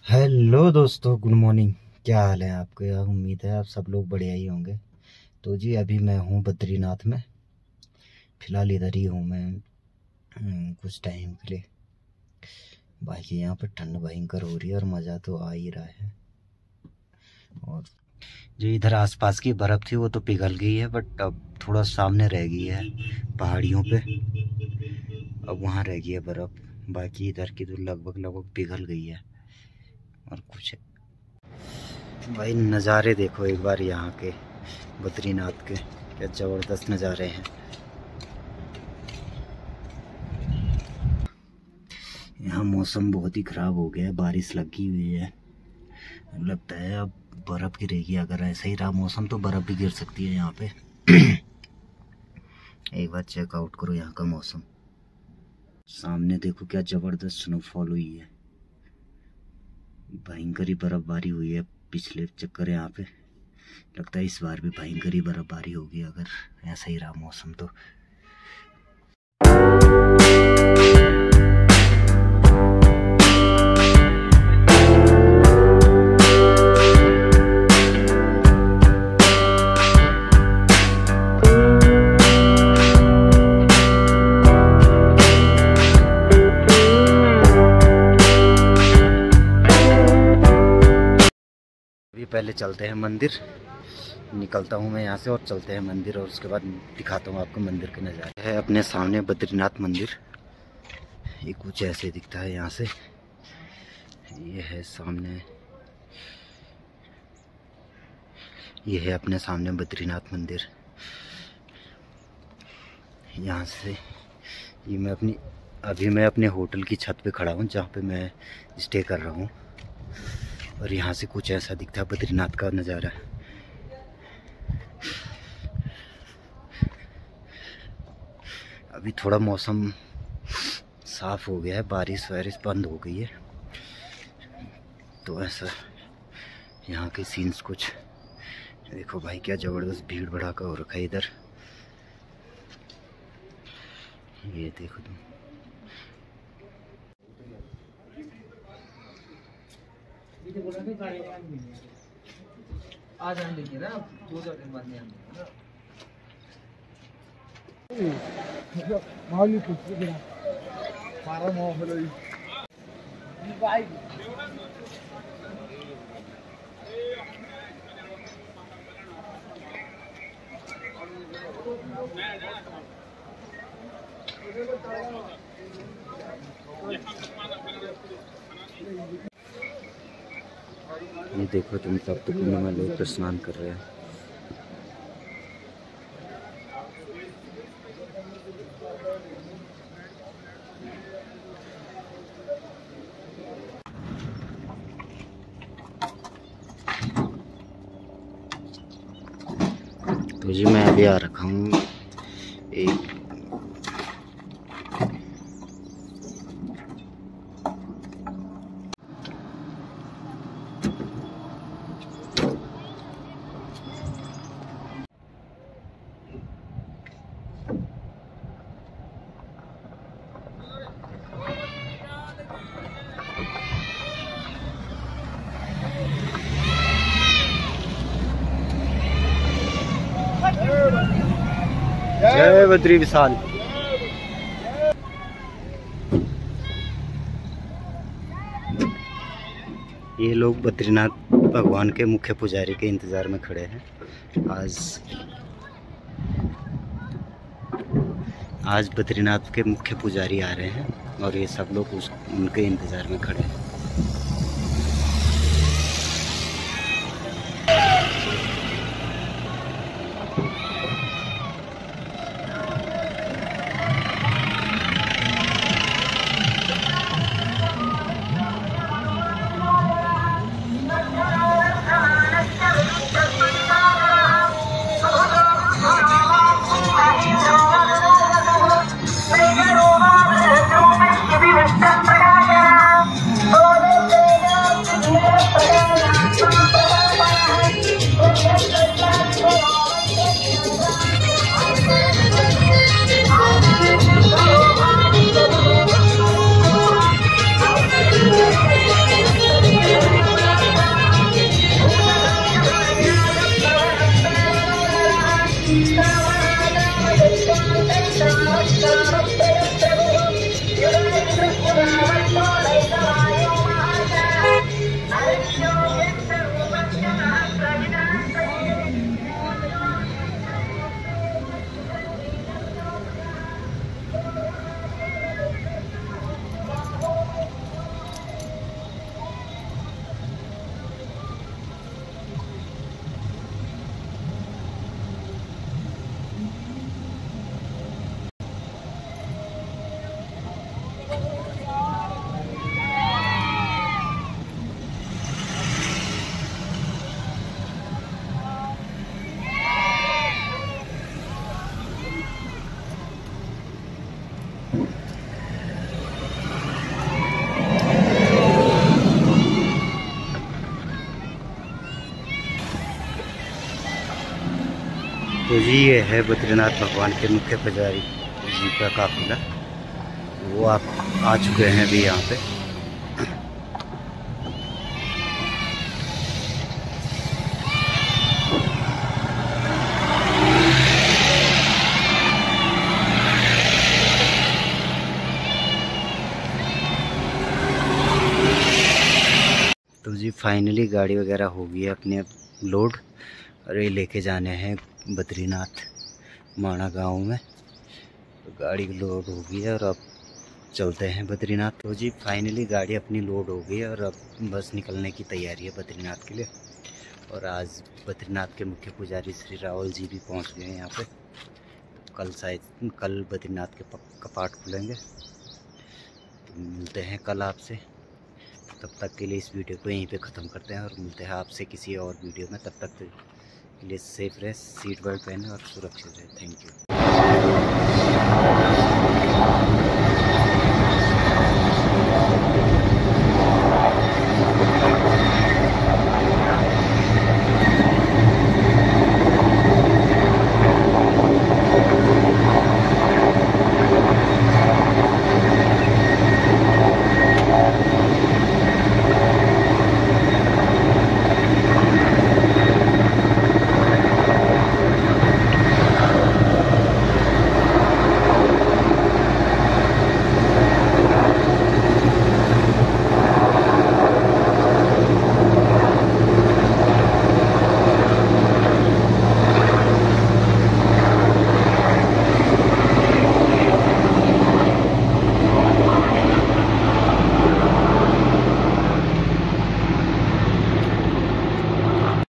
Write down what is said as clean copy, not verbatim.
Hello दोस्तों, good morning. क्या हाल है आपके? उम्मीद है आप सब लोग बढ़िया ही होंगे। तो जी अभी मैं हूँ बद्रीनाथ में, फ़िलहाल इधर ही हूँ मैं कुछ टाइम के लिए। बाकी यहाँ पर ठंड भयंकर हो रही है और मज़ा तो आ ही रहा है। और जो इधर आसपास की बर्फ़ थी वो तो पिघल गई है, बट अब थोड़ा सामने रह गई है पहाड़ियों पे, अब वहाँ रह गई है बर्फ़। बाकी इधर की तो लगभग पिघल गई है। और कुछ भाई नज़ारे देखो एक बार यहाँ के, बद्रीनाथ के, क्या ज़बरदस्त नज़ारे हैं। यहाँ मौसम बहुत ही ख़राब हो गया है, बारिश लगी हुई है, लगता है अब बर्फ़ गिरेगी। अगर ऐसा ही रहा मौसम तो बर्फ़ भी गिर सकती है यहाँ पे। एक बार चेकआउट करो यहाँ का मौसम, सामने देखो क्या ज़बरदस्त स्नोफॉल हुई है, भयंकर ही बर्फ़बारी हुई है पिछले चक्कर यहाँ पे। लगता है इस बार भी भयंकर ही बर्फ़बारी होगी अगर ऐसा ही रहा मौसम तो। पहले चलते हैं मंदिर, निकलता हूँ मैं यहाँ से और चलते हैं मंदिर, और उसके बाद दिखाता हूँ आपको मंदिर के नज़ारे। है अपने सामने बद्रीनाथ मंदिर, ये कुछ ऐसे दिखता है यहाँ से। ये है सामने, ये है अपने सामने बद्रीनाथ मंदिर। यहाँ से ये अभी मैं अपने होटल की छत पे खड़ा हूँ जहाँ पे मैं स्टे कर रहा हूँ, और यहाँ से कुछ ऐसा दिखता है बद्रीनाथ का नज़ारा। अभी थोड़ा मौसम साफ़ हो गया है, बारिश वारिश बंद हो गई है, तो ऐसा यहाँ के सीन्स कुछ देखो भाई, क्या ज़बरदस्त भीड़ भड़ाका हो रखा है इधर। ये देखो तुम, आज हम लेंगे ना, 2-4 दिन बाद नहीं आएंगे ना। मालूम कुछ भी ना, पारा मोहल्ला ही भाई। ये देखो तुम, तब तो कुंभ में लोग स्नान कर रहे हैं। तो जी मैं अभी आ रखा हूँ एक जय बद्री विशाल। ये लोग बद्रीनाथ भगवान के मुख्य पुजारी के इंतज़ार में खड़े हैं। आज बद्रीनाथ के मुख्य पुजारी आ रहे हैं और ये सब लोग उनके इंतज़ार में खड़े हैं। तो जी ये है बद्रीनाथ भगवान के मुख्य पुजारी जी का काफिला, वो आप आ चुके हैं अभी यहाँ पे। तो जी फाइनली गाड़ी वगैरह हो गई है अपने लोड, और ये लेके जाने हैं बद्रीनाथ माणा गांव में। तो गाड़ी लोड हो गई है और अब चलते हैं बद्रीनाथ। तो जी फाइनली गाड़ी अपनी लोड हो गई है और अब बस निकलने की तैयारी है बद्रीनाथ के लिए। और आज बद्रीनाथ के मुख्य पुजारी श्री राहुल जी भी पहुंच गए हैं यहाँ पे। तो कल बद्रीनाथ के कपाट खुलेंगे। तो मिलते हैं कल आपसे। तब तक के लिए इस वीडियो को यहीं पे ख़त्म करते हैं और मिलते हैं आपसे किसी और वीडियो में। तब तक के लिए सेफ रहे, सीट बेल्ट पहने और सुरक्षित रहे। Thank you.